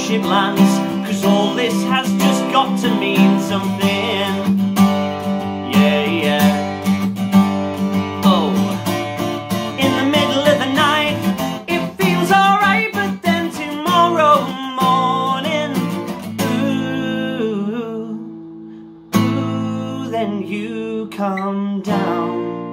spaceship lands, 'cause all this has just got to mean something. Yeah, yeah. Oh, in the middle of the night it feels alright, but then tomorrow morning, ooh, then you come down.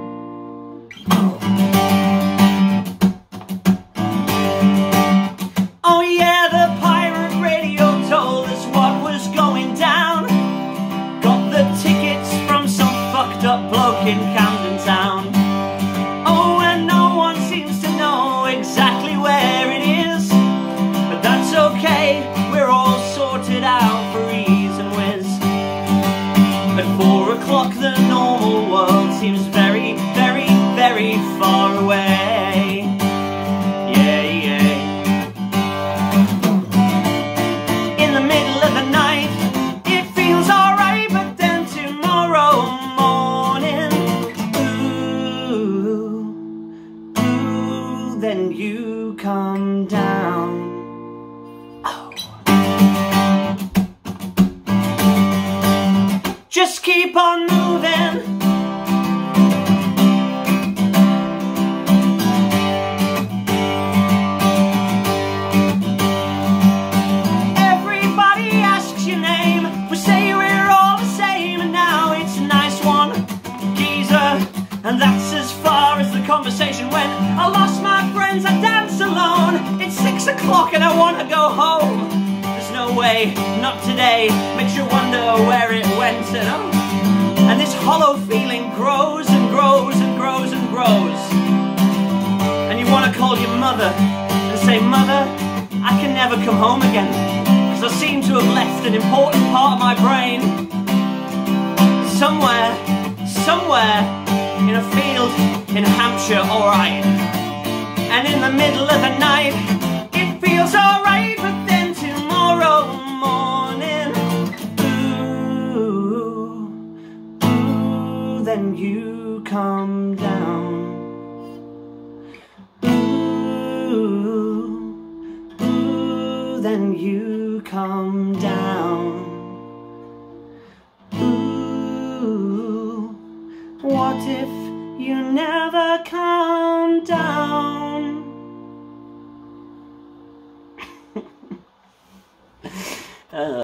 Oh yeah, the pirate radio told us what was going down. Got the tickets from some fucked up bloke in Camden Town. Oh, and no one seems to know exactly where it is, but that's okay, we're all sorted out for ease and whiz. At 4 o'clock the normal world seems very, very, very far away. Yeah, yeah. In the middle of the night it feels alright, but then tomorrow morning, ooh, then you come down. Oh. Just keep on moving. Everybody asks your name. We say we're all the same, and now it's a nice one, geezer. And that's as far as the conversation went. I lost my friends, I dance alone. It's 6 o'clock and I want to go home. There's no way, not today. Makes you wonder where it went, you know? And this hollow feeling grows and grows and grows and grows. And you want to call your mother and say, Mother, I can never come home again, 'cause I seem to have left an important part of my brain somewhere in a field in Hampshire, alright. And in the middle of the night it feels alright, but then tomorrow morning, ooh, then you come down. Ooh, then you come down. Ooh, what if you never come down?